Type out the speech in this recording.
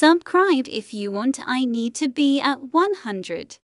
Subscribe if you want. I need to be at 100.